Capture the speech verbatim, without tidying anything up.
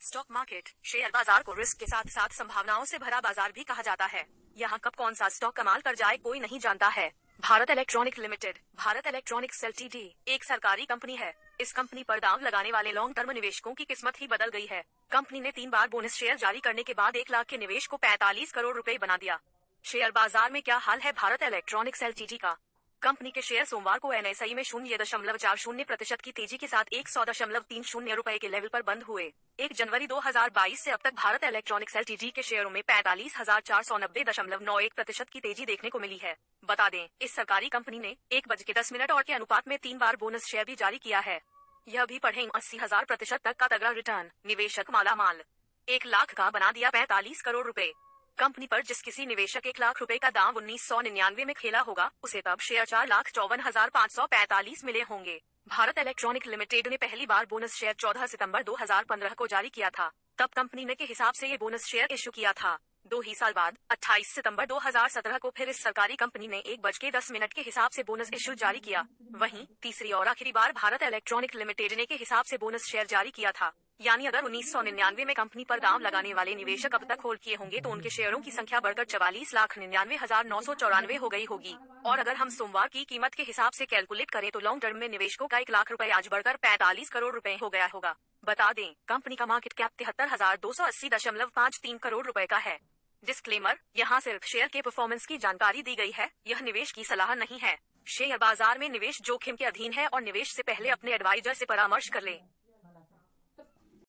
Stock market share बाजार को risk के साथ साथ संभावनाओं से भरा बाजार भी कहा जाता है। यहाँ कब कौन सा स्टॉक कमाल कर जाए कोई नहीं जानता है। Bharat electronic limited Bharat electronics LTD एक सरकारी कंपनी है। इस कंपनी पर दांव लगाने वाले लॉन्ग टर्म निवेशकों की किस्मत ही बदल गई है। कंपनी ने तीन बार बोनस शेयर जारी करने के बाद एक लाख के निवेश को पैंतालीस करोड़ रुपए बना दिया। शेयर बाजार में क्या हाल है भारत इलेक्ट्रॉनिक्स एलटीडी का। कंपनी के शेयर सोमवार को एनएसई में शून्य दशमलव चार शून्य प्रतिशत की तेजी के साथ एक सौ दशमलव तीन शून्य रुपए के लेवल पर बंद हुए। एक जनवरी दो हज़ार बाईस से अब तक भारत इलेक्ट्रॉनिक्स एलटीडी के शेयरों में पैंतालीस हजार चार सौ नब्बे दशमलव नौ एक प्रतिशत की तेजी देखने को मिली है। बता दें, इस सरकारी कंपनी ने एक बज के दस मिनट और के अनुपात में तीन बार बोनस शेयर भी जारी किया है। यह भी पढ़ें अस्सी हजार प्रतिशत तक का तगड़ा रिटर्न, निवेशक मालामाल। एक लाख का बना दिया पैंतालीस करोड़ रुपए। कंपनी पर जिस किसी निवेशक एक लाख रुपए का दाम उन्नीस सौ निन्यानवे में खेला होगा, उसे तब शेयर चार लाख चौवन हजार पाँच सौ पैंतालीस मिले होंगे। भारत इलेक्ट्रॉनिक लिमिटेड ने पहली बार बोनस शेयर चौदह सितंबर दो हज़ार पंद्रह को जारी किया था। तब कंपनी ने के हिसाब से ये बोनस शेयर इशू किया था। दो ही साल बाद अट्ठाईस सितंबर दो हज़ार सत्रह को फिर इस सरकारी कंपनी ने एक बज के दस मिनट के हिसाब से बोनस इशू जारी किया। वहीं तीसरी और आखिरी बार भारत इलेक्ट्रॉनिक लिमिटेड ने के हिसाब से बोनस शेयर जारी किया था। यानी अगर उन्नीस सौ निन्यानवे में कंपनी पर दांव लगाने वाले निवेशक अब तक होल्ड किए होंगे तो उनके शेयरों की संख्या बढ़कर चवालीस लाख निन्यानवे हजार नौ सौ चौरानवे हो गई होगी। और अगर हम सोमवार की कीमत के हिसाब से कैलकुलेट करें तो लॉन्ग टर्म में निवेशकों का एक लाख रुपए आज बढ़कर पैंतालीस करोड़ रुपए हो गया होगा। बता दें, कंपनी का मार्केट कैप तिहत्तर हजार दो सौ अस्सी दशमलव पाँच तीन करोड़ रुपए का है। डिस्क्लेमर, यहाँ सिर्फ शेयर के परफॉर्मेंस की जानकारी दी गई है, यह निवेश की सलाह नहीं है। शेयर बाजार में निवेश जोखिम के अधीन है और निवेश से पहले अपने एडवाइजर से परामर्श कर लें।